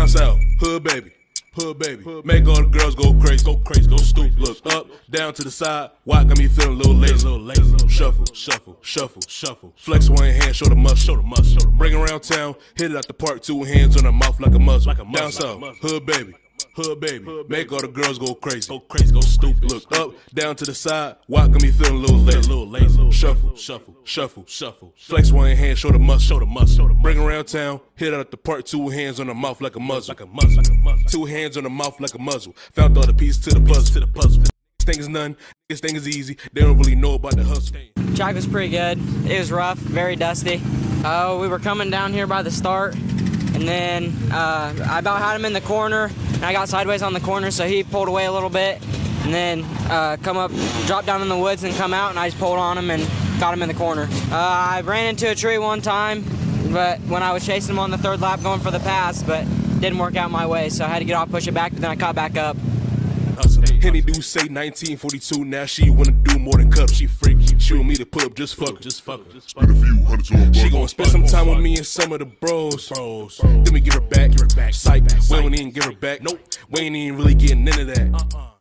Down south, hood baby. Hood baby, make all the girls go crazy, go stupid. Look up, down to the side, why got me feeling a little lazy, Shuffle, shuffle, shuffle, shuffle. Flex one hand, show the muscle, Bring around town, hit it out the park, 2 hands on her mouth like a muzzle. Down south, hood baby. Hood baby, make all the girls go crazy, go stupid. Look up, down to the side, why got me feeling a little lazy, Shuffle, shuffle, shuffle, shuffle. Flex one hand, show the muscle, Bring around town, hit out the park, 2 hands on the mouth like a muzzle, 2 hands on the mouth like a muzzle. Found all the pieces to the puzzle, This thing is none, this thing is easy. They don't really know about the hustle. Track was pretty good. It was rough, very dusty. We were coming down here by the start, and then I about had him in the corner, and I got sideways on the corner, so he pulled away a little bit, and then dropped down in the woods and come out, and I just pulled on him and got him in the corner. I ran into a tree one time, but when I was chasing him on the 3rd lap going for the pass, but didn't work out my way, so I had to get off, push it back, but then I caught back up. Henny do say 1942, now she wanna do more than cuddle. She freaky, she want me to put up, just fuck her. Spend a few hundreds on She gon' spend some time with me and some of the bros. Then we give her back, psych, we don't even give her back. Nope, we ain't even really getting into that.